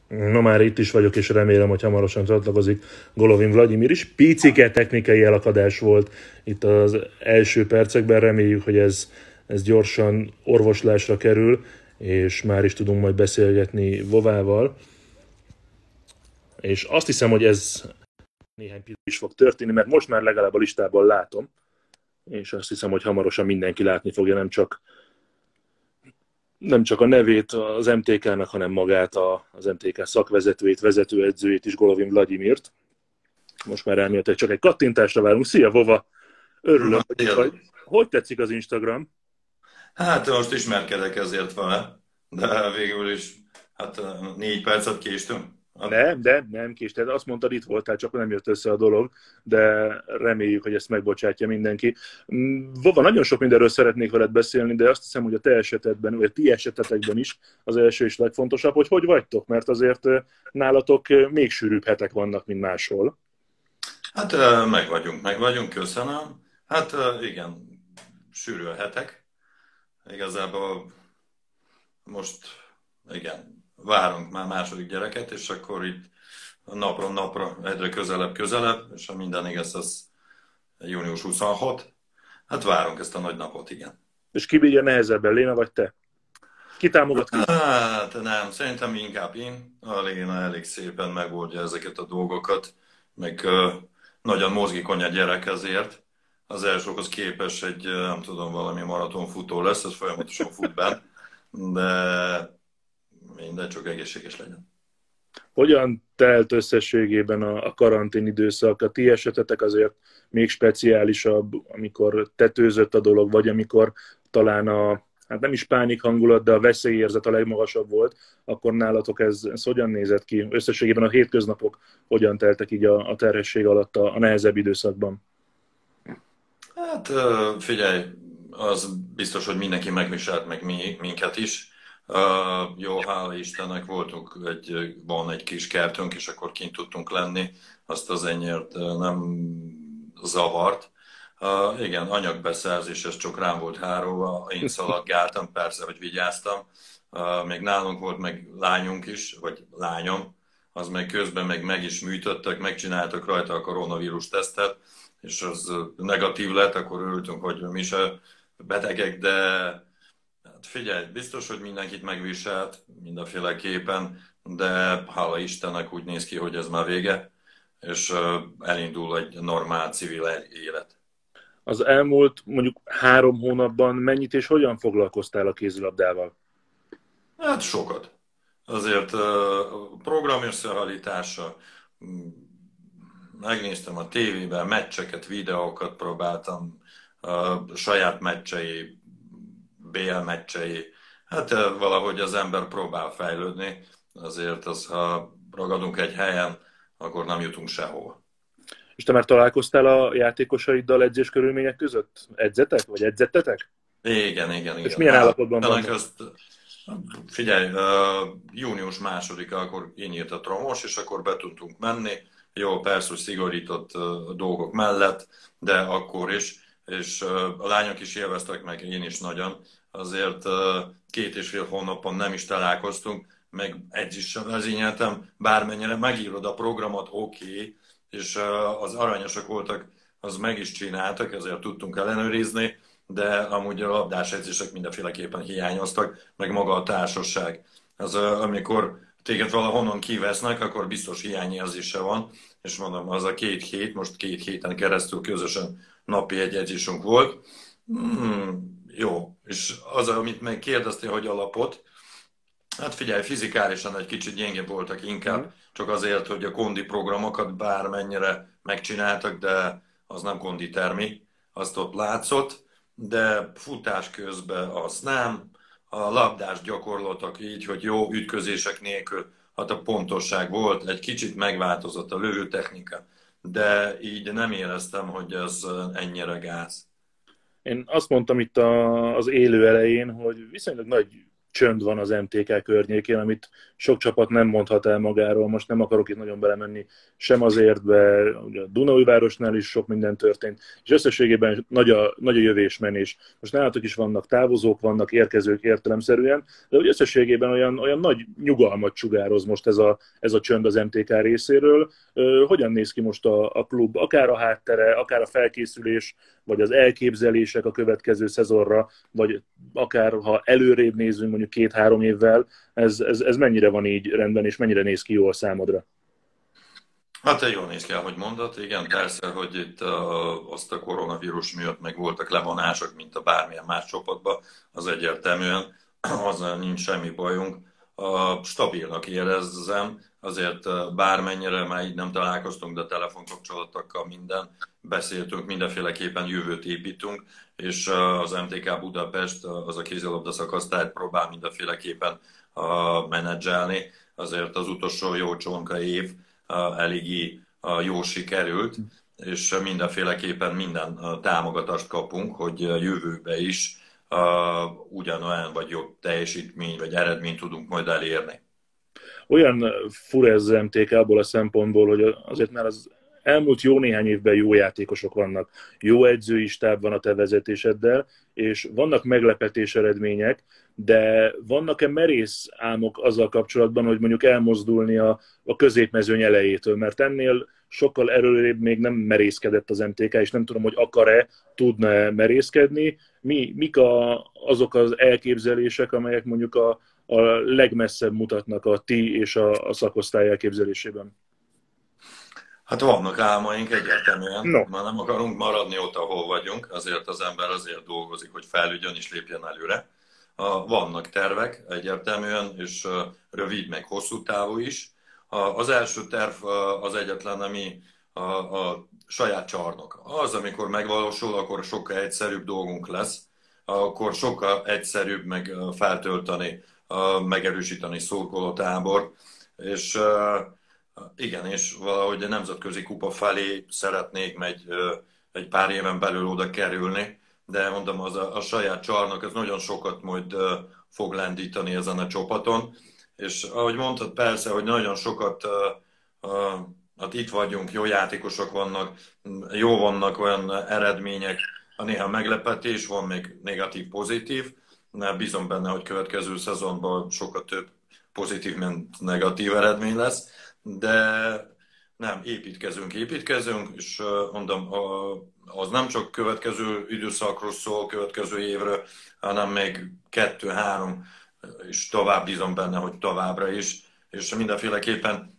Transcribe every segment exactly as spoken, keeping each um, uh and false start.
Ma már itt is vagyok, és remélem, hogy hamarosan csatlakozik Golovin Vladimir is. Picike technikai elakadás volt itt az első percekben, reméljük, hogy ez, ez gyorsan orvoslásra kerül, és már is tudunk majd beszélgetni Vovával. És azt hiszem, hogy ez néhány pillanat is fog történni, mert most már legalább a listában látom, és azt hiszem, hogy hamarosan mindenki látni fogja, nem csak nem csak a nevét az em té ká-nak, hanem magát az em té ká szakvezetőjét, vezetőedzőjét is, Golovin Vladimirt. Most már elméletileg csak egy kattintásra várunk. Szia, Vova! Örülök, hogy itt vagy. Hogy tetszik az Instagram? Hát most ismerkedek ezért vele, de végül is hát négy percet késtünk. Nem, de nem késted. Azt mondtad, itt voltál, csak nem jött össze a dolog, de reméljük, hogy ezt megbocsátja mindenki. Vova, nagyon sok mindenről szeretnék veled beszélni, de azt hiszem, hogy a te esetedben, vagy a ti esetetekben is az első és legfontosabb, hogy hogy vagytok, mert azért nálatok még sűrűbb hetek vannak, mint máshol. Hát meg vagyunk, meg vagyunk, köszönöm. Hát igen, sűrű a hetek. Igazából most, igen, várunk már második gyereket, és akkor itt napról napra egyre közelebb, közelebb, és ha minden igaz, az június huszonhat. Hát várunk ezt a nagy napot, igen. És ki bírja nehezebben, Léna vagy te? Ki támogat ki? Hát nem, szerintem inkább én. A Léna elég szépen megoldja ezeket a dolgokat, meg uh, nagyon mozgékony a gyerek ezért. Az elsőkhoz képes egy, nem tudom, valami maratonfutó lesz, ez folyamatosan fut benn, de minden csak egészséges legyen. Hogyan telt összességében a, a karantén időszak? A ti esetetek azért még speciálisabb, amikor tetőzött a dolog, vagy amikor talán a, hát nem is pánik hangulat, de a veszélyérzet a legmagasabb volt, akkor nálatok ez, ez hogyan nézett ki? Összességében a hétköznapok hogyan teltek így a, a terhesség alatt a, a nehezebb időszakban? Hát figyelj, az biztos, hogy mindenki megviselt meg mi, minket is. Uh, jó, hála Istennek voltunk, egy, van egy kis kertünk, és akkor kint tudtunk lenni, azt az ennyiért nem zavart. Uh, igen, anyagbeszerzés, ez csak rám volt hárulva, én szaladgáltam, persze, hogy vigyáztam. Uh, még nálunk volt meg lányunk is, vagy lányom, az meg közben meg, meg is műtöttek, megcsináltak rajta a koronavírus tesztet, és az negatív lett, akkor örültünk, hogy mi se betegek, de hát figyelj, biztos, hogy mindenkit megviselt mindenféleképpen, de hála Istennek úgy néz ki, hogy ez már vége, és elindul egy normál civil élet. Az elmúlt mondjuk három hónapban mennyit és hogyan foglalkoztál a kézilabdával? Hát sokat. Azért a program összeállítása, megnéztem a tévében, meccseket, videókat próbáltam, a saját meccsei, bé el meccsei. Hát valahogy az ember próbál fejlődni, azért az, ha ragadunk egy helyen, akkor nem jutunk sehova. És te már találkoztál a játékosaiddal edzés körülmények között? Edzetek? Vagy edzettetek? Igen, igen, igen. És milyen állapotban vannak? Azt, figyelj, június másodika, akkor kinyílt a tromos, és akkor be tudtunk menni. Jó, persze, hogy szigorított dolgok mellett, de akkor is. És a lányok is élveztek meg, én is nagyon. Azért két és fél hónapon nem is találkoztunk, meg edzéssel vezényeltem, bármennyire megírod a programot, oké, okay, és az aranyosak voltak, az meg is csináltak, ezért tudtunk ellenőrizni, de amúgy a labdás edzések mindenféleképpen hiányoztak, meg maga a társaság. Az, amikor téged valahonnan kivesznek, akkor biztos hiányérzése van, és mondom, az a két hét, most két héten keresztül közösen napi egy edzésünk volt. Hmm, jó, és az, amit meg kérdeztél, hogy alapot, hát figyelj, fizikálisan egy kicsit gyengébb voltak inkább, mm. csak azért, hogy a kondi programokat bármennyire megcsináltak, de az nem kondi termi, azt ott látszott, de futás közben az nem, a labdás gyakorlatok így, hogy jó ütközések nélkül, hát a pontosság volt, egy kicsit megváltozott a lövőtechnika, de így nem éreztem, hogy ez ennyire gáz. Én azt mondtam itt az élő elején, hogy viszonylag nagy csönd van az em té ká környékén, amit sok csapat nem mondhat el magáról. Most nem akarok itt nagyon belemenni sem az értbe, ugye a Dunaújvárosnál is sok minden történt, és összességében nagy a, nagy a jövésmenés. Most nálatok is vannak távozók, vannak érkezők értelemszerűen, de hogy összességében olyan, olyan nagy nyugalmat sugároz most ez a, ez a csönd az em té ká részéről. Hogyan néz ki most a, a klub? Akár a háttere, akár a felkészülés, vagy az elképzelések a következő szezonra, vagy akár ha előrébb nézünk mondjuk két-három évvel, ez, ez, ez mennyire van így rendben, és mennyire néz ki jól számodra? Hát jól néz ki, ahogy mondod, igen, persze, hogy itt uh, azt a koronavírus miatt meg voltak levonások, mint a bármilyen más csapatban, az egyértelműen, azzal nincs semmi bajunk. Uh, stabilnak érezzem, azért uh, bármennyire már így nem találkoztunk, de telefonkapcsolatokkal minden, beszéltünk, mindenféleképpen jövőt építünk, és uh, az em té ká Budapest, uh, az a kézilabda szakasztályt próbál mindenféleképpen uh, menedzselni, azért az utolsó jó csonka év uh, eléggé uh, jól sikerült, és mindenféleképpen minden uh, támogatást kapunk, hogy uh, jövőbe is Uh, ugyanolyan vagy jobb teljesítmény vagy eredményt tudunk majd elérni. Olyan fura ez az em té ká abból a szempontból, hogy azért már az elmúlt jó néhány évben jó játékosok vannak, jó edzői stáb van a te vezetéseddel, és vannak meglepetés eredmények, de vannak-e merész álmok azzal kapcsolatban, hogy mondjuk elmozdulni a, a középmezőny elejétől, mert ennél sokkal erőrébb még nem merészkedett az em té ká, és nem tudom, hogy akar-e, tudna-e merészkedni. Mi, mik a, azok az elképzelések, amelyek mondjuk a, a legmesszebb mutatnak a ti és a, a szakosztály elképzelésében? Hát vannak álmaink egyértelműen, No. már nem akarunk maradni ott, ahol vagyunk, azért az ember azért dolgozik, hogy fejlődjön és lépjen előre. Vannak tervek egyértelműen, és rövid, meg hosszú távú is. Az első terv az egyetlen, ami a, a saját csarnok. Az, amikor megvalósul, akkor sokkal egyszerűbb dolgunk lesz, akkor sokkal egyszerűbb meg feltölteni, megerősíteni szurkolótábor, és igen, és valahogy a nemzetközi kupa felé szeretnék egy, egy pár éven belül oda kerülni, de mondom, az a, a saját csarnok, az nagyon sokat majd fog lendíteni ezen a csapaton, és ahogy mondtad, persze, hogy nagyon sokat, uh, uh, hát itt vagyunk, jó játékosok vannak, jó vannak olyan eredmények, a néha meglepetés, van még negatív, pozitív, bízom benne, hogy következő szezonban sokkal több pozitív, mint negatív eredmény lesz, de nem, építkezünk, építkezünk, és mondom, az nem csak következő időszakról szól, következő évről, hanem még kettő, három, és tovább bízom benne, hogy továbbra is, és mindenféleképpen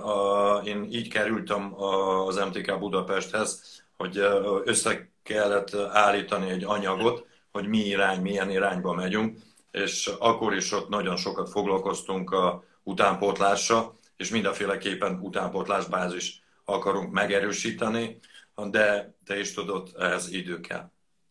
én így kerültem az em té ká Budapesthez, hogy össze kellett állítani egy anyagot, hogy mi irány, milyen irányba megyünk, és akkor is ott nagyon sokat foglalkoztunk a utánpótlással, és mindenféleképpen utánpótlásbázis akarunk megerősíteni, de te is tudod, ehhez idő kell.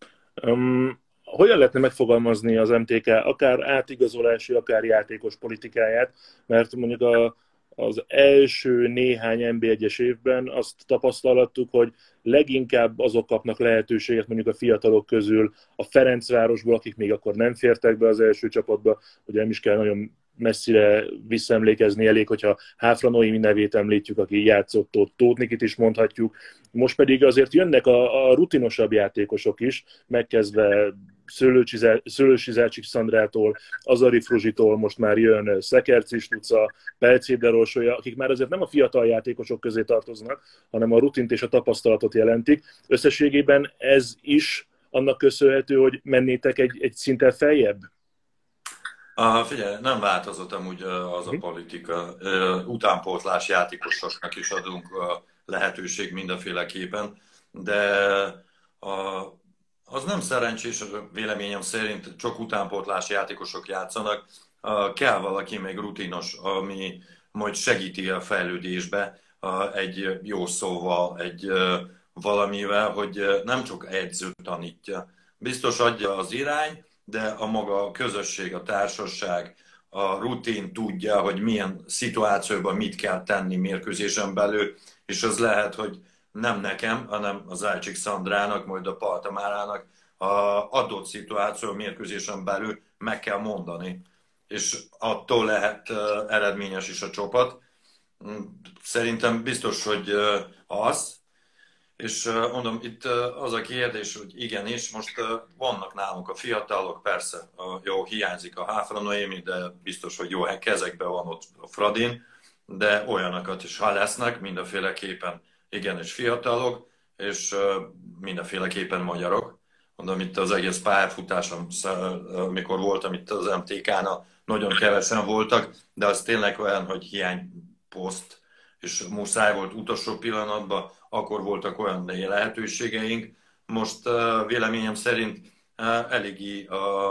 Um, hogyan lehetne megfogalmazni az em té ká akár átigazolási, akár játékos politikáját, mert mondjuk a, az első néhány en bé egyes évben azt tapasztalhattuk, hogy leginkább azok kapnak lehetőséget mondjuk a fiatalok közül a Ferencvárosból, akik még akkor nem fértek be az első csapatba, hogy nem is kell nagyon messzire visszaemlékezni, elég, hogyha Háfra Noémi nevét említjük, aki játszott ott, Tóth Nikit is mondhatjuk. Most pedig azért jönnek a, a rutinosabb játékosok is, megkezdve Szőlősi Zácsik Szandrától, Azari Fruzsitól, most már jön Szekerci Stuca, Pelcéder Orsolya, akik már azért nem a fiatal játékosok közé tartoznak, hanem a rutint és a tapasztalatot jelentik. Összességében ez is annak köszönhető, hogy mennétek egy, egy szinten feljebb? Uh, figyelj, nem változott amúgy az a politika. Uh, utánpótlás játékosoknak is adunk uh, lehetőség mindenféleképpen, de uh, az nem szerencsés, véleményem szerint csak utánpótlás játékosok játszanak. Uh, kell valaki még rutinos, ami majd segíti a fejlődésbe uh, egy jó szóval, egy uh, valamivel, hogy uh, nem csak edző tanítja. Biztos adja az irány, de a maga a közösség, a társaság, a rutin tudja, hogy milyen szituációban mit kell tenni mérkőzésen belül, és az lehet, hogy nem nekem, hanem az Zácsik Szandrának, majd a Paltamárának a adott szituáció mérkőzésen belül meg kell mondani. és attól lehet eredményes is a csapat. Szerintem biztos, hogy az. És mondom, itt az a kérdés, hogy igenis, most vannak nálunk a fiatalok, persze, jó, hiányzik a Háfra Noémi, de biztos, hogy jó kezekben van ott a Fradin, de olyanokat is, ha lesznek, mindenféleképpen igenis fiatalok, és mindenféleképpen magyarok. Mondom, itt az egész pályafutásom, amikor voltam itt az em té ká-nál, nagyon kevesen voltak, de az tényleg olyan, hogy hiányposzt, és muszáj volt utolsó pillanatban, akkor voltak olyan lehetőségeink. Most véleményem szerint eléggé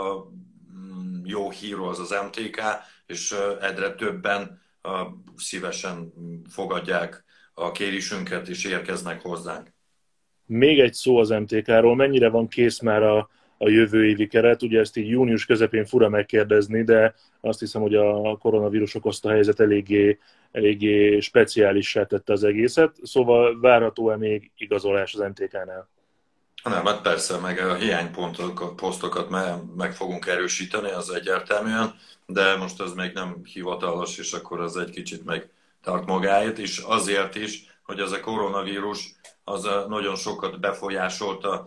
jó híró az az em té ká, és egyre többen szívesen fogadják a kérésünket, és érkeznek hozzánk. Még egy szó az em té ká-ról, mennyire van kész már a, a jövő évi keret? Ugye ezt így június közepén fura megkérdezni, de azt hiszem, hogy a koronavírus okozta helyzet eléggé, eléggé speciálissá tette az egészet. Szóval várható-e még igazolás az em té ká-nál? Nem, hát persze, meg a hiánypontokat, posztokat meg fogunk erősíteni, az egyértelműen, de most ez még nem hivatalos, és akkor az egy kicsit meg tart magáét, és azért is, hogy ez a koronavírus az nagyon sokat befolyásolta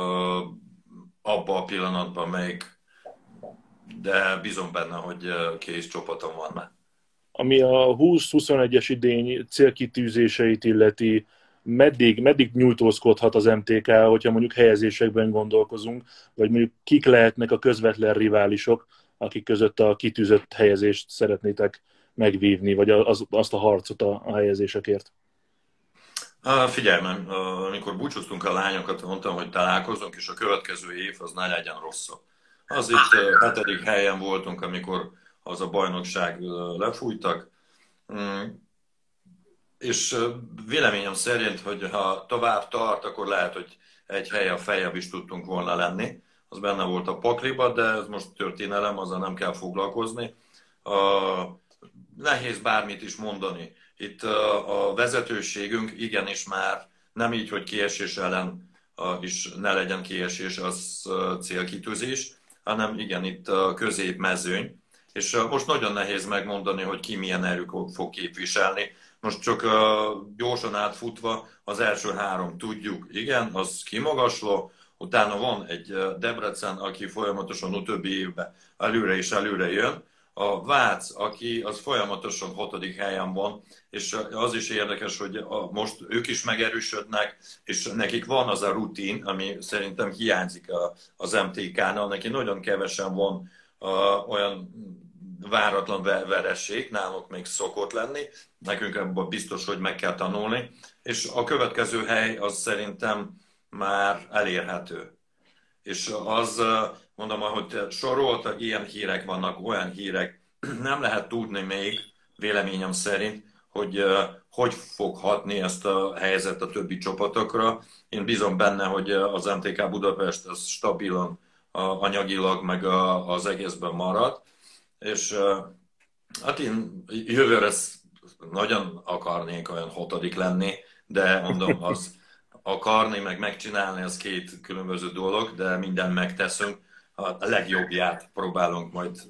abba a pillanatban még, de bízom benne, hogy kész csapatom van már. Ami a húsz-huszonegyes idény célkitűzéseit illeti, meddig, meddig nyújtózkodhat az em té ká, hogyha mondjuk helyezésekben gondolkozunk, vagy mondjuk kik lehetnek a közvetlen riválisok, akik között a kitűzött helyezést szeretnétek megvívni, vagy az, azt a harcot a, a helyezésekért? Figyelj, amikor búcsúztunk a lányokat, mondtam, hogy találkozunk, és a következő év az ne legyen rosszabb. Az itt hetedik helyen voltunk, amikor az a bajnokság lefújtak, és véleményem szerint, hogy ha tovább tart, akkor lehet, hogy egy helyen feljebb is tudtunk volna lenni. Az benne volt a pakliba, de ez most történelem, azzal nem kell foglalkozni. Nehéz bármit is mondani. Itt a vezetőségünk igenis már nem így, hogy kiesés ellen is ne legyen kiesés, az célkitűzés, hanem igen, itt a középmezőny. És most nagyon nehéz megmondani, hogy ki milyen erők fog képviselni. Most csak gyorsan átfutva az első három tudjuk, igen, az kimagasló, utána van egy Debrecen, aki folyamatosan utóbbi évben előre és előre jön, a Vác, aki az folyamatosan hatodik helyen van, és az is érdekes, hogy a, most ők is megerősödnek, és nekik van az a rutin, ami szerintem hiányzik a, az em té ká-nál, neki nagyon kevesen van a, olyan váratlan veresség, náluk még szokott lenni, nekünk ebben biztos, hogy meg kell tanulni, és a következő hely az szerintem már elérhető. És az, mondom, ahogy te sorolta, ilyen hírek vannak, olyan hírek, nem lehet tudni még, véleményem szerint, hogy hogy fog hatni ezt a helyzet a többi csapatokra. Én bízom benne, hogy az em té ká Budapest az stabilan anyagilag, meg az egészben marad. És hát én jövőre nagyon akarnék olyan hatodik lenni, de mondom, az akarni, meg megcsinálni, az két különböző dolog, de mindent megteszünk. A legjobbját próbálunk majd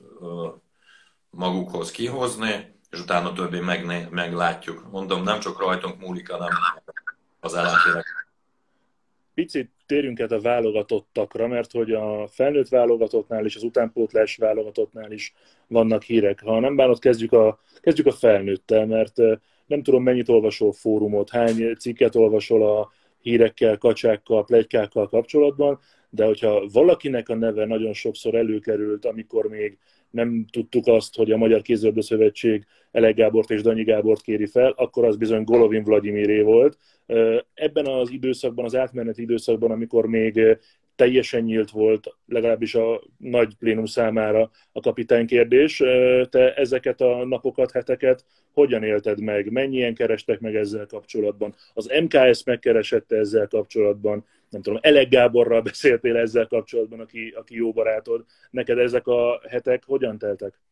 magukhoz kihozni, és utána többé meg, meglátjuk. Mondom, nem csak rajtunk múlik, hanem az ellenfélek. Picit térjünk át a válogatottakra, mert hogy a felnőtt válogatottnál és az utánpótlás válogatottnál is vannak hírek. Ha nem bánod, kezdjük a, kezdjük a felnőttel, mert nem tudom, mennyit olvasol fórumot, hány cikket olvasol a hírekkel, kacsákkal, pletykákkal kapcsolatban, de hogyha valakinek a neve nagyon sokszor előkerült, amikor még nem tudtuk azt, hogy a Magyar Kézilabda Szövetség Elek Gábort és Danyi Gábort kéri fel, akkor az bizony Golovin Vlagyimiré volt. Ebben az időszakban, az átmeneti időszakban, amikor még teljesen nyílt volt, legalábbis a nagy plénum számára a kapitánykérdés, te ezeket a napokat, heteket hogyan élted meg? Mennyien kerestek meg ezzel kapcsolatban? Az em ká es megkeresette ezzel kapcsolatban? Nem tudom, Elek Gáborral beszéltél ezzel kapcsolatban, aki, aki jó barátod. Neked ezek a hetek hogyan teltek?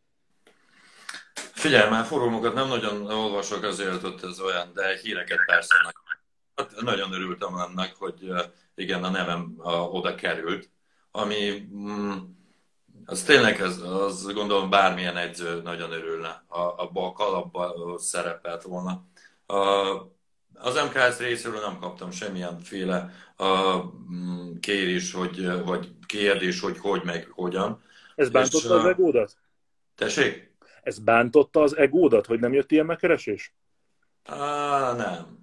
Figyelj, már fórumokat nem nagyon olvasok, azért ott ez olyan, de híreket persze. Hát nagyon örültem ennek, hogy igen, a nevem oda került, ami mm, Az tényleg, az, az gondolom bármilyen edző nagyon örülne, ha abban a kalapban szerepelt volna. A, az em ká es részéről nem kaptam semmilyenféle a, kérés, hogy, vagy kérdés, hogy hogy meg hogyan. Ez És bántotta az egódat? tessék? Ez bántotta az egódat, hogy nem jött ilyen megkeresés? Á, nem.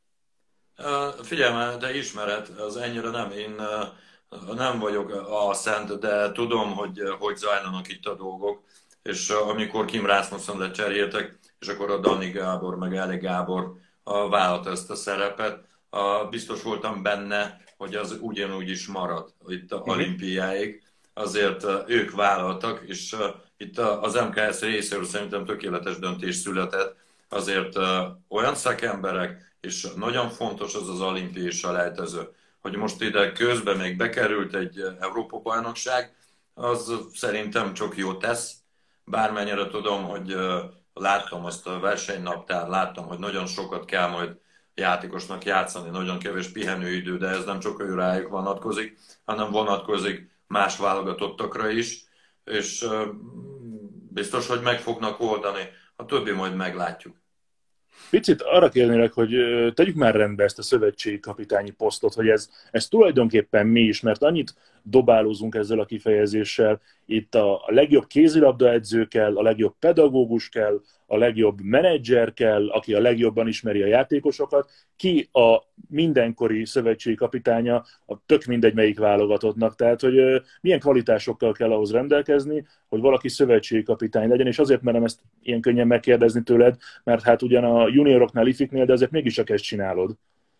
Á, figyelj már, de ismered, az ennyire nem. Én á, nem vagyok a szent, de tudom, hogy hogy zajlanak itt a dolgok. És á, amikor Kim Rasmussen lecseréltek, és akkor a Dani Gábor, meg Eli Gábor á, vállalta ezt a szerepet, á, biztos voltam benne, hogy az ugyanúgy is marad itt a Uh-huh. olimpiáig. Azért á, ők vállaltak, és á, itt az em ká es részéről szerintem tökéletes döntés született. Azért á, olyan szakemberek, és nagyon fontos az az olimpiai selejtező, hogy most ide közben még bekerült egy Európa-bajnokság, az szerintem csak jót tesz. Bármennyire tudom, hogy láttam azt a versenynaptár, láttam, hogy nagyon sokat kell majd játékosnak játszani, nagyon kevés pihenőidő, de ez nem csak ő rájuk vonatkozik, hanem vonatkozik más válogatottakra is, és biztos, hogy meg fognak oldani, a többi majd meglátjuk. Picit arra kérnélek, hogy tegyük már rendbe ezt a szövetségi kapitányi posztot, hogy ez, ez tulajdonképpen mi is, mert annyit dobálózunk ezzel a kifejezéssel, itt a legjobb kézilabda edző kell, a legjobb pedagógus kell, a legjobb menedzser kell, aki a legjobban ismeri a játékosokat, ki a mindenkori szövetségi kapitánya, a tök mindegy melyik válogatottnak, tehát hogy milyen kvalitásokkal kell ahhoz rendelkezni, hogy valaki szövetségi kapitány legyen, és azért merem ezt ilyen könnyen megkérdezni tőled, mert hát ugyan a junioroknál, ifiknél, de azért mégis csak ezt csinálod.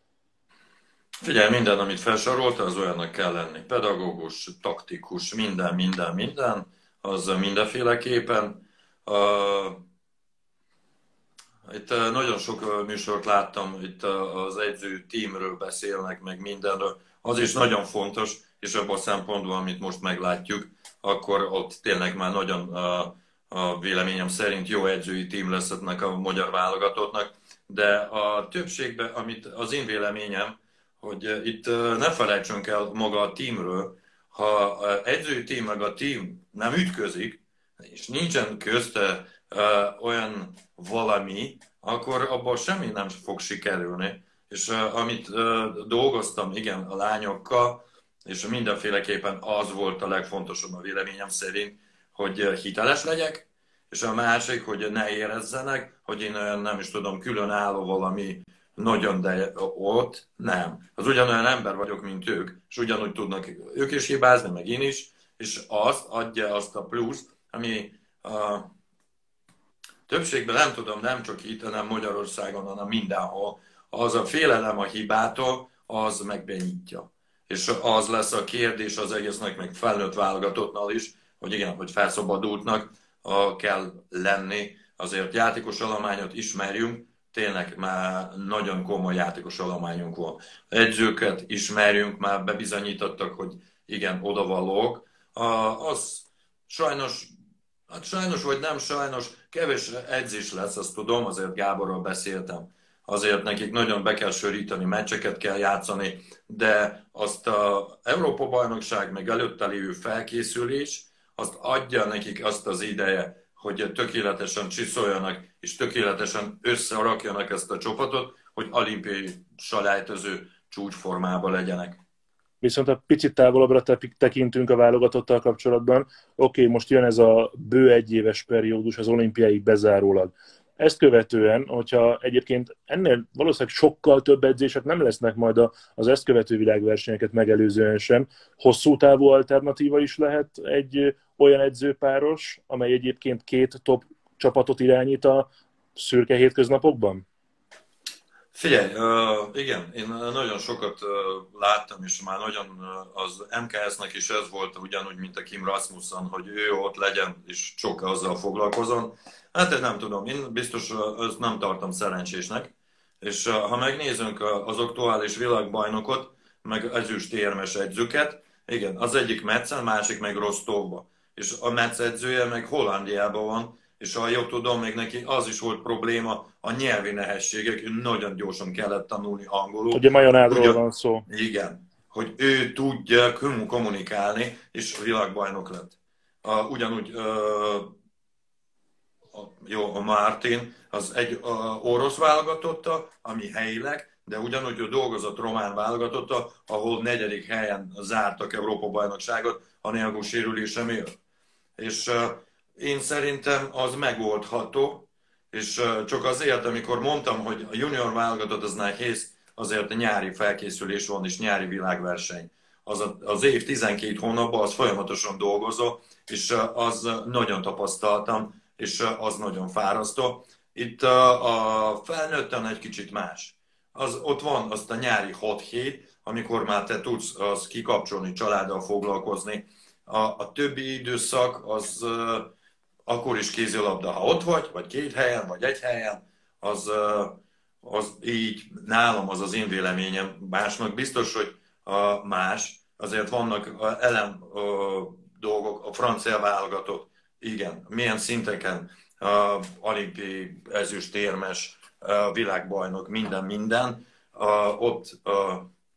Figyelj, minden, amit felsorolta, az olyannak kell lenni. Pedagógus, taktikus, minden, minden, minden, az mindenféleképpen. Uh, itt uh, nagyon sok uh, műsort láttam, itt uh, az edző tímről beszélnek, meg mindenről. Az is nagyon fontos, és abban a szempontból, amit most meglátjuk, akkor ott tényleg már nagyon uh, a véleményem szerint jó edzői tím lesz a magyar válogatottnak. De a többségben, amit az én véleményem, hogy itt ne felejtsünk el maga a tímről, ha edzői tím meg a tím nem ütközik, és nincsen közte uh, olyan valami, akkor abban semmi nem fog sikerülni. És uh, amit uh, dolgoztam, igen, a lányokkal, és mindenféleképpen az volt a legfontosabb a véleményem szerint, hogy hiteles legyek, és a másik, hogy ne érezzenek, hogy én olyan, nem is tudom, különálló valami nagyon, de ott nem. Az ugyanolyan ember vagyok, mint ők, és ugyanúgy tudnak ők is hibázni, meg én is, és azt adja azt a pluszt, ami a többségben nem tudom, nem csak itt, hanem Magyarországon, hanem mindenhol, az a félelem a hibától, az megbenyítja. És az lesz a kérdés az egésznek, meg felnőtt válogatottnál is, hogy igen, hogy felszabadultnak kell lenni, azért játékos alományot ismerjünk, tényleg már nagyon komoly játékos alományunk van. Edzőket ismerjünk, már bebizonyítottak, hogy igen, odavalók. Az sajnos, hát sajnos vagy nem sajnos, kevés edzés lesz, azt tudom, azért Gáborral beszéltem. Azért nekik nagyon be kell söríteni, meccseket kell játszani, de azt az Európa-bajnokság meg előtte lévő felkészülés, azt adja nekik azt az ideje, hogy tökéletesen csiszoljanak, és tökéletesen összerakjanak ezt a csapatot, hogy olimpiai selejtező csúcsformában legyenek. Viszont ha picit távolabbra tekintünk a válogatottal kapcsolatban, oké, okay, most jön ez a bő egyéves periódus az olimpiáig bezárólag. Ezt követően, hogyha egyébként ennél valószínűleg sokkal több edzések nem lesznek majd az ezt követő világversenyeket megelőzően sem, hosszú távú alternatíva is lehet egy olyan edzőpáros, amely egyébként két top csapatot irányít a szürke hétköznapokban? Figyelj, uh, igen, én nagyon sokat uh, láttam, és már nagyon uh, az em ká es-nek is ez volt ugyanúgy, mint a Kim Rasmussen, hogy ő ott legyen, és sok azzal foglalkozon. Hát én nem tudom, én biztos uh, ezt nem tartom szerencsésnek, és uh, ha megnézünk uh, az aktuális világbajnokot, meg ezüstérmes edzőket, igen, az egyik Metzel, másik meg Rostovba, és a Metz edzője meg Hollandiában van, és ha jól tudom, még neki az is volt probléma, a nyelvi nehézségek, nagyon gyorsan kellett tanulni angolul. Ugye Majonádról van szó. Igen, hogy ő tudja kommunikálni, és világbajnok lett. Uh, ugyanúgy uh, a, jó, a Martin az egy uh, orosz válogatotta, ami helyileg, de ugyanúgy ő dolgozott román válogatotta, ahol negyedik helyen zártak Európa-bajnokságot a nélkül sérülése miatt. És uh, én szerintem az megoldható, és uh, csak azért, amikor mondtam, hogy a junior válogatott az nehéz, azért a nyári felkészülés van, és nyári világverseny. Az, a, az év tizenkét hónapban az folyamatosan dolgozó, és uh, az nagyon tapasztaltam, és uh, az nagyon fárasztó. Itt uh, a felnőtten egy kicsit más. Az, ott van azt a nyári hat hét, amikor már te tudsz az kikapcsolni, családdal foglalkozni. A, a többi időszak az uh, akkor is kézilabda, ha ott vagy, vagy két helyen, vagy egy helyen, az, uh, az így nálam az az én véleményem. Másnak biztos, hogy uh, más. Azért vannak uh, ellen uh, dolgok, a francia válogatott, igen, milyen szinteken, uh, olimpiai ezüstérmes, uh, világbajnok, minden, minden. Uh, ott uh,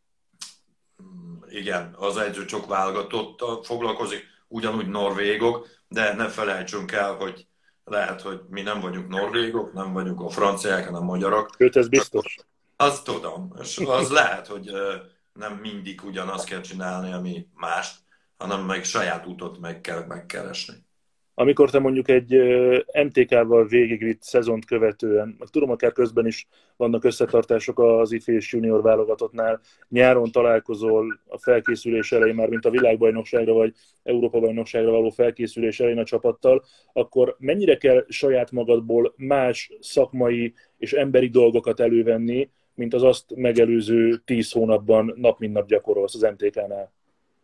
igen, az edzőcsok válogatott foglalkozik, ugyanúgy norvégok, de ne felejtsünk el, hogy lehet, hogy mi nem vagyunk norvégok, nem vagyunk a franciák, hanem magyarok. Őt ez biztos. Azt tudom, és az lehet, hogy nem mindig ugyanazt kell csinálni, ami mást, hanem meg saját útot meg kell megkeresni. Amikor te mondjuk egy em té ká-val végigvitt szezont követően, meg tudom, akár közben is vannak összetartások az ifi és junior válogatottnál, nyáron találkozol a felkészülés elején, már mint a világbajnokságra vagy Európa-bajnokságra való felkészülés elején a csapattal, akkor mennyire kell saját magadból más szakmai és emberi dolgokat elővenni, mint az azt megelőző tíz hónapban nap mint nap gyakorolsz az em té ká-nál?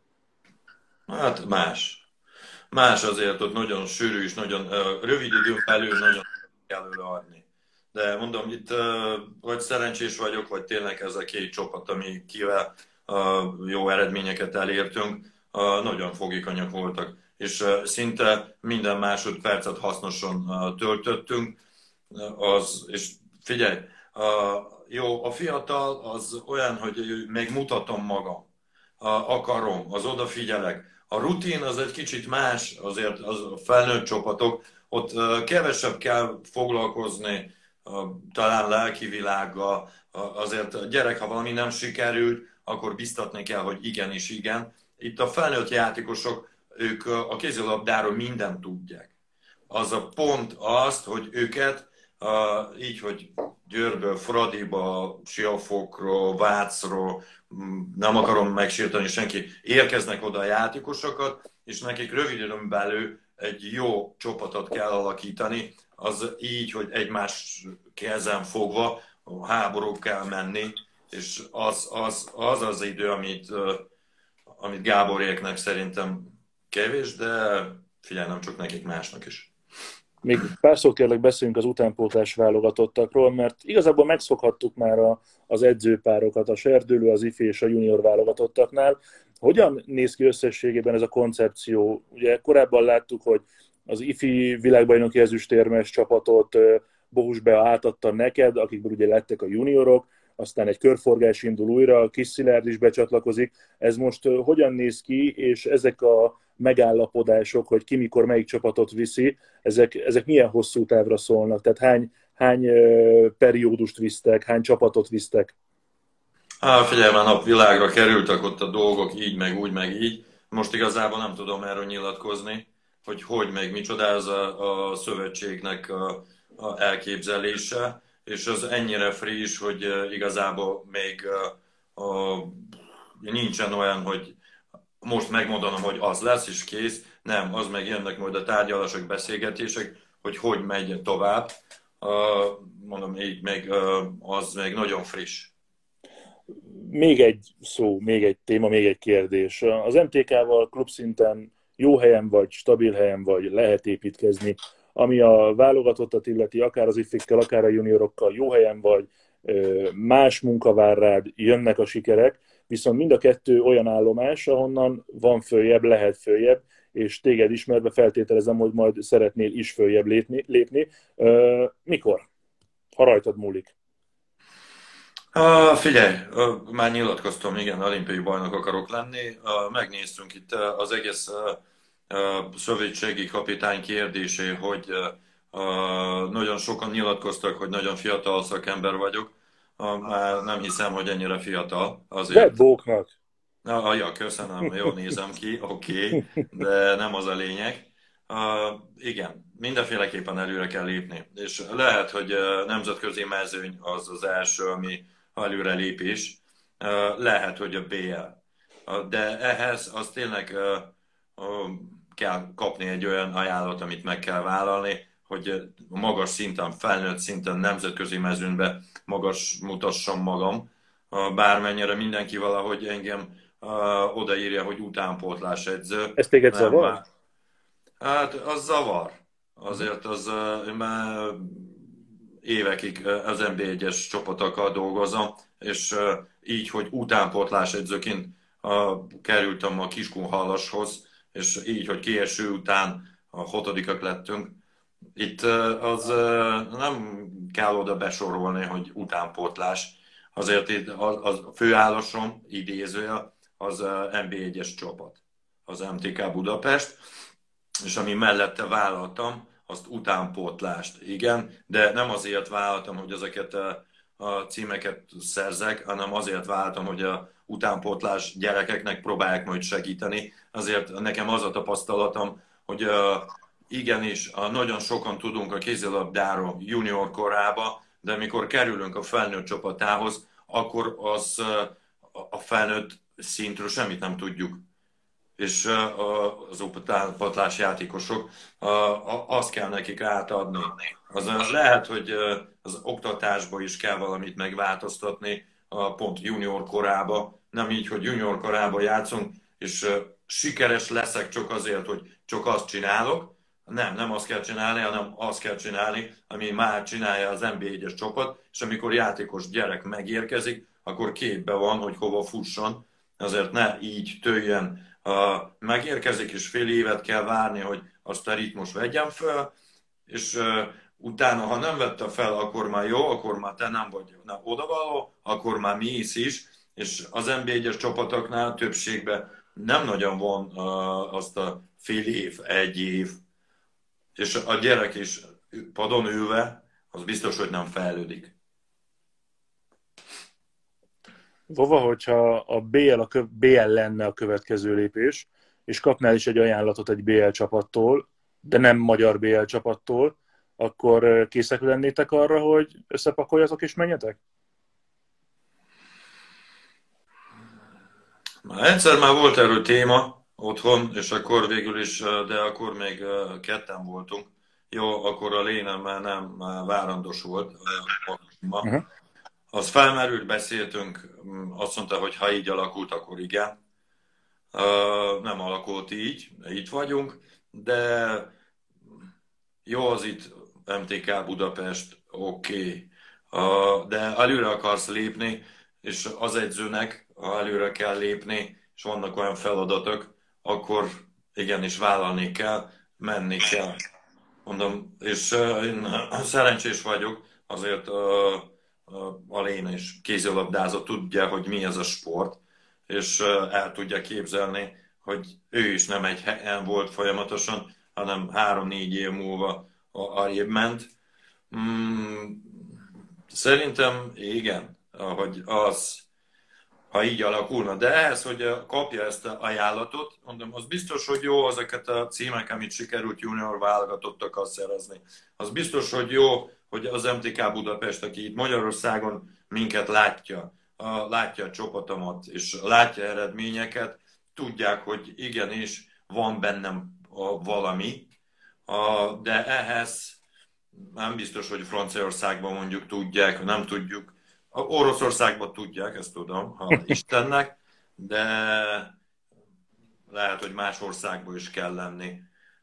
Hát más. Más azért, ott nagyon sűrű és nagyon uh, rövid időn belül nagyon kell előadni. De mondom, itt uh, vagy szerencsés vagyok, vagy tényleg ez a két csapat, ami kivel uh, jó eredményeket elértünk, uh, nagyon fogékonyak voltak. És uh, szinte minden másodpercet hasznosan uh, töltöttünk. Uh, az, és figyelj, uh, jó, a fiatal az olyan, hogy megmutatom magam, uh, akarom, az odafigyelek. A rutin az egy kicsit más, azért az a felnőtt csapatok, ott kevesebb kell foglalkozni, talán lelki világgal, azért a gyerek, ha valami nem sikerült, akkor biztatni kell, hogy igenis igen. Itt a felnőtt játékosok, ők a kézilabdáról mindent tudják. Az a pont azt, hogy őket így, hogy Győrből, Fradiba, Siófokról, Vácról, nem akarom megsérteni senki, érkeznek oda a játékosokat, és nekik rövid időn belül egy jó csapatot kell alakítani, az így, hogy egymás kezen fogva háborúk kell menni, és az az, az, az idő, amit, amit Gáboréknek szerintem kevés, de figyelj, nem csak nekik, másnak is. Még pár szót kérlek beszéljünk az utánpótlás válogatottakról, mert igazából megszokhattuk már a, az edzőpárokat, a Serdülő, az ifi és a junior válogatottaknál. Hogyan néz ki összességében ez a koncepció? Ugye korábban láttuk, hogy az ifi világbajnoki ezüstérmes csapatot Bohus Bea átadta neked, akikből ugye lettek a juniorok, aztán egy körforgás indul újra, Kis Szilárd is becsatlakozik. Ez most hogyan néz ki, és ezek a megállapodások, hogy ki mikor melyik csapatot viszi, ezek, ezek milyen hosszú távra szólnak? Tehát hány, hány periódust visztek, hány csapatot visztek? Á, figyelj, már napvilágra kerültek ott a dolgok így, meg úgy, meg így. Most igazából nem tudom erről nyilatkozni, hogy hogy, meg micsoda ez a, a szövetségnek a, a elképzelése, és az ennyire friss, hogy igazából még a, a, nincsen olyan, hogy most megmondanom, hogy az lesz, és kész. Nem, az meg jönnek majd a tárgyalások, beszélgetések, hogy hogy megy tovább. Mondom, így még az még nagyon friss. Még egy szó, még egy téma, még egy kérdés. Az em té ká-val klubszinten jó helyen vagy, stabil helyen vagy, lehet építkezni. Ami a válogatottat illeti, akár az ifikkel, akár a juniorokkal jó helyen vagy, más munka vár rád, jönnek a sikerek, viszont mind a kettő olyan állomás, ahonnan van följebb, lehet följebb, és téged ismerve feltételezem, hogy majd szeretnél is följebb lépni. lépni. Mikor? Ha rajtad múlik. Uh, figyelj, uh, már nyilatkoztam, igen, olimpiai bajnok akarok lenni. Uh, megnéztünk itt uh, az egész uh, szövetségi kapitány kérdésé, hogy nagyon sokan nyilatkoztak, hogy nagyon fiatal szakember vagyok. Már nem hiszem, hogy ennyire fiatal. De Azért. bóknak. Na, ja, köszönöm, jól nézem ki, oké, okay, de nem az a lényeg. Uh, igen, mindenféleképpen előre kell lépni. És lehet, hogy uh, nemzetközi mezőny az az első, ami előre lépés. Uh, lehet, hogy a bé el. Uh, de ehhez az tényleg uh, uh, kell kapni egy olyan ajánlat, amit meg kell vállalni, hogy magas szinten, felnőtt szinten, nemzetközi mezőnybe magas mutassam magam. Uh, bármennyire mindenki valahogy engem uh, odaírja, hogy utánpótlás edző. Ez téged Nem, zavar? már, hát az zavar. Azért az uh, már évekig az en bé egyes csapatokkal dolgozom, és uh, így, hogy utánpótlás edzőként uh, kerültem a Kiskunhalashoz, és így, hogy kieső után a hatodikak lettünk. Itt uh, az uh, nem kell oda besorolni, hogy utánpótlás. Azért itt az, az főállásom, idézője, az en bé egyes csapat, az em té ká Budapest, és ami mellette vállaltam, azt utánpótlást, igen, de nem azért vállaltam, hogy ezeket a, a címeket szerzek, hanem azért vállaltam, hogy a utánpótlás gyerekeknek próbálják majd segíteni. Azért nekem az a tapasztalatom, hogy a, igenis, a, nagyon sokan tudunk a kézilabdáról junior korába, de mikor kerülünk a felnőtt csapatához, akkor az a felnőtt szintről semmit nem tudjuk. És az utánpótlás játékosok, azt kell nekik átadni. Az lehet, hogy az oktatásban is kell valamit megváltoztatni, pont junior korába. Nem így, hogy junior korába játszunk, és sikeres leszek csak azért, hogy csak azt csinálok. Nem, nem azt kell csinálni, hanem azt kell csinálni, ami már csinálja az en bé egyes csapat, és amikor játékos gyerek megérkezik, akkor képbe van, hogy hova fusson. Azért ne így tőjön. Uh, megérkezik, és fél évet kell várni, hogy azt a ritmus vegyem fel, és uh, utána, ha nem vette fel, akkor már jó, akkor már te nem vagy nem odavaló, akkor már mész is, és az en bé egyes csapatoknál többségben nem nagyon van uh, azt a fél év, egy év, és a gyerek is padon ülve, az biztos, hogy nem fejlődik. Vova, hogyha a bé el, a kö, bé el lenne a következő lépés, és kapnál is egy ajánlatot egy bé el csapattól, de nem magyar bé el csapattól, akkor készek lennétek arra, hogy összepakoljatok és menjetek? Egyszer már volt erről téma otthon, és akkor végül is, de akkor még ketten voltunk. Jó, akkor a Léna már nem már várandos volt. Uh-huh. Az felmerült, beszéltünk, azt mondta, hogy ha így alakult, akkor igen. Nem alakult így, itt vagyunk, de jó az itt em té ká Budapest, oké. Okay. De előre akarsz lépni, és az edzőnek, ha előre kell lépni, és vannak olyan feladatok, akkor igenis vállalni kell, menni kell. Mondom, és én szerencsés vagyok, azért a Léna is kézilabdázott, tudja, hogy mi ez a sport, és el tudja képzelni, hogy ő is nem egy helyen volt folyamatosan, hanem három-négy év múlva arrébb ment. Mm, szerintem igen, hogy az, ha így alakulna. De ehhez, hogy kapja ezt az ajánlatot, mondom, az biztos, hogy jó azeket a címek, amit sikerült junior válogatottakkal szerezni. Az biztos, hogy jó, hogy az em té ká Budapest, aki itt Magyarországon minket látja, látja a csapatomat, és látja eredményeket, tudják, hogy igenis van bennem valami, de ehhez nem biztos, hogy Franciaországban mondjuk tudják, nem tudjuk. Oroszországban tudják, ezt tudom, ha Istennek, de lehet, hogy más országban is kell lenni,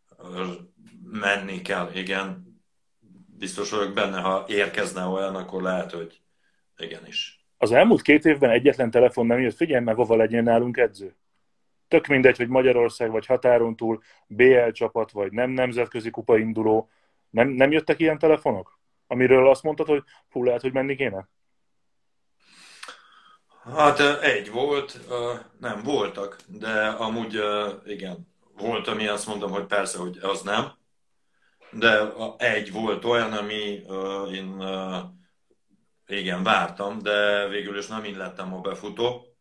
menni kell, igen. Biztos vagyok benne, ha érkezne olyan, akkor lehet, hogy igenis. Az elmúlt két évben egyetlen telefon nem jött, figyelj meg, hova legyen nálunk edző. Tök mindegy, hogy Magyarország, vagy határon túl, bé el csapat, vagy nem nemzetközi kupa induló. Nem, nem jöttek ilyen telefonok? Amiről azt mondtad, hogy hú, lehet, hogy menni kéne? Hát egy volt, nem voltak, de amúgy igen, volt, ami azt mondom, hogy persze, hogy az nem, de egy volt olyan, ami uh, én uh, igen, vártam, de végül is nem én lettem a befutó.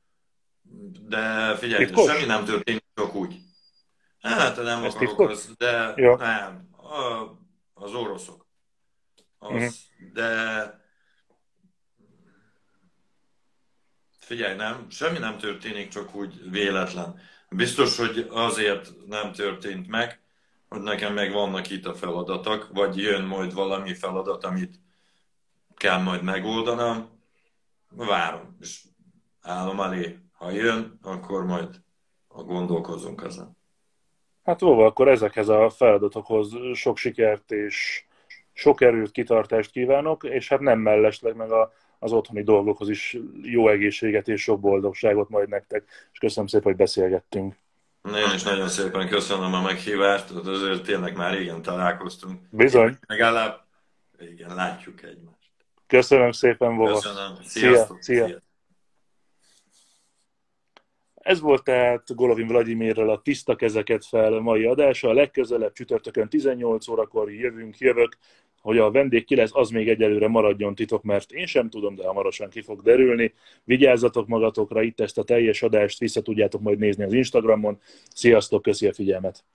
De figyelj, Titkos? semmi nem történik, csak úgy. Hát nem Ez akarok, titkos? az, de Ja. nem, a, az oroszok. Uh-huh. Az, de figyelj, nem, semmi nem történik, csak úgy véletlen. Biztos, hogy azért nem történt meg, hogy nekem meg vannak itt a feladatok, vagy jön majd valami feladat, amit kell majd megoldanom. Várom, és állom elé. Ha jön, akkor majd gondolkozunk ezen. Hát Vova, akkor ezekhez a feladatokhoz sok sikert és sok erőt, kitartást kívánok, és hát nem mellesleg meg a, az otthoni dolgokhoz is jó egészséget és sok boldogságot majd nektek, és köszönöm szépen, hogy beszélgettünk. Én is nagyon szépen köszönöm a meghívást, azért tényleg már régen találkoztunk. Bizony. Legalább igen, látjuk egymást. Köszönöm szépen, Vova. Köszönöm. Sziasztok. Szia, szia. Ez volt tehát Golovin Vlagyimirrel a Tiszta kezeket fel mai adása. A legközelebb csütörtökön tizennyolc órakor jövünk, jövök. Hogy a vendég ki lesz, az még egyelőre maradjon titok, mert én sem tudom, de hamarosan ki fog derülni. Vigyázzatok magatokra, itt ezt a teljes adást vissza tudjátok majd nézni az Instagramon. Sziasztok, köszi a figyelmet!